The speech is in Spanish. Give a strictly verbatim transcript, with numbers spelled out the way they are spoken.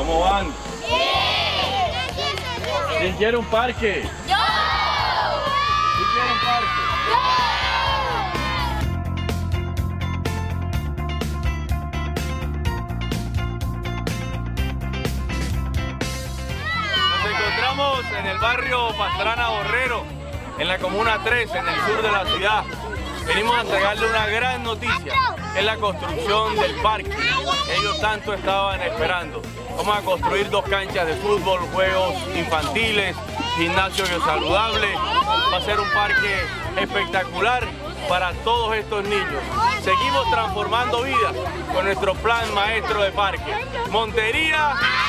¿Cómo van? ¿Quién quiere un parque? ¡Yo! ¿Quién quiere un parque? Nos encontramos en el barrio Pastrana Borrero, en la comuna tres, en el sur de la ciudad. Venimos a entregarle una gran noticia, que es la construcción del parque que ellos tanto estaban esperando. Vamos a construir dos canchas de fútbol, juegos infantiles, gimnasio saludable. Va a ser un parque espectacular para todos estos niños. Seguimos transformando vidas con nuestro plan maestro de parque. Montería.